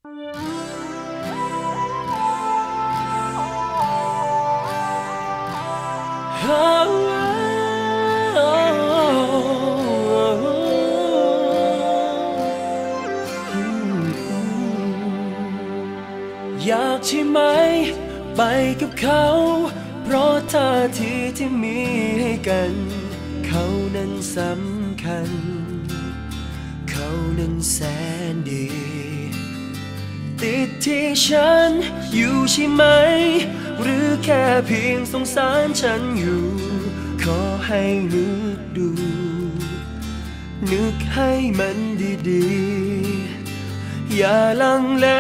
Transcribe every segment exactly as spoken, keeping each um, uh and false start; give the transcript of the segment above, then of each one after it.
อยากใช่ไหมไปกับเขาเพราะท่าทีที่มีให้กันเขานั้นสำคัญเขานั้นแสนดีติดที่ฉันอยู่ใช่ไหมหรือแค่เพียงสงสารฉันอยู่ขอให้นึกดูนึกให้มันดีๆอย่าลังเล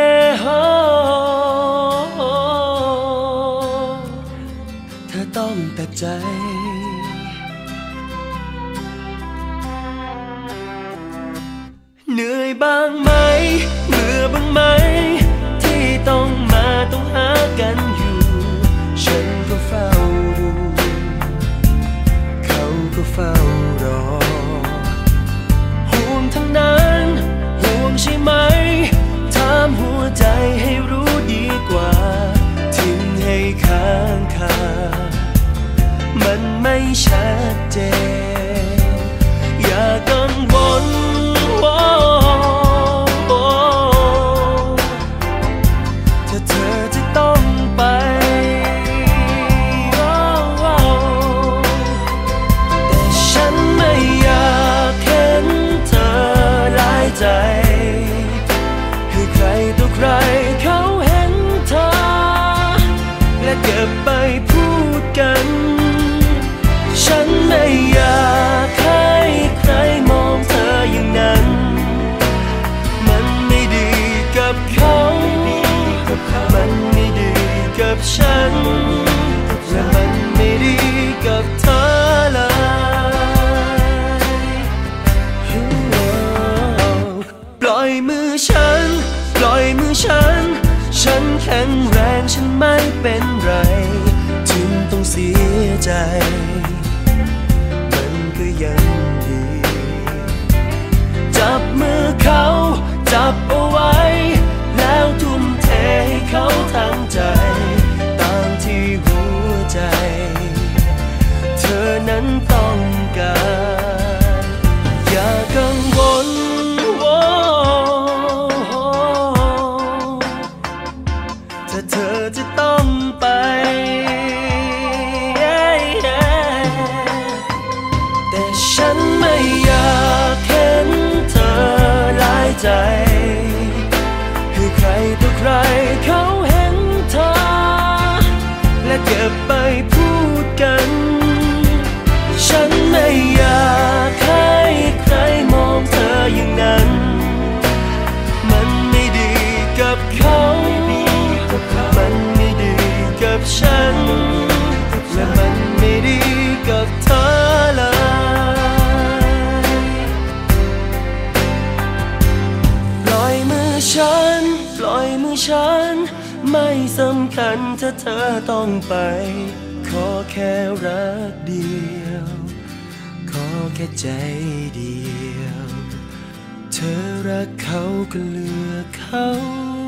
ถ้าต้องตัดใจเหนื่อยบ้างไหมเบื่อบ้างไหมที่ต้องมาต้องหากันอยู่ฉันก็เฝ้าดูเขาก็เฝ้ารอห่วงทั้งนั้นห่วงใช่ไหมถามหัวใจให้รู้ดีกว่าทิ้งให้ค้างคามันไม่ชัดเจนอย่ากังวลถ้าเธอจะต้องไปแต่ฉันไม่อยากเห็นเธอร้ายใจให้ใครต่อใครเขาเห็นเธอและเก็บไปพูดกันฉันไม่อยากให้ใครมองเธออย่างนั้นมันไม่ดีกับเขามันไม่ดีกับฉันและมันไม่ดีกับเธอเลยปล่อยมือฉันปล่อยมือฉันฉันแข็งแรงฉันไม่เป็นไรถึงต้องเสียใจมันก็ยังดีจับมือเขาจับเอาไว้แล้วทุ่มเทให้เขาทั้งใจตามที่หัวใจเธอนั้นต้องการอย่ากังวลถ้าเธอจะต้องไปแต่ฉันไม่อยากเห็นเธอร้ายใจให้ใครต่อใครเขาเห็นเธอและเก็บไปพูดกันฉันไม่อยากให้ใครมองเธออย่างนั้นมันไม่ดีกับเขามันไม่ดีกับฉันและมันไม่ดีกับเธอเลยปล่อยมือฉันปล่อยมือฉันไม่สำคัญถ้าเธอต้องไปขอแค่รักเดียวขอแค่ใจเดียวเธอรักเขาก็เลือกเขา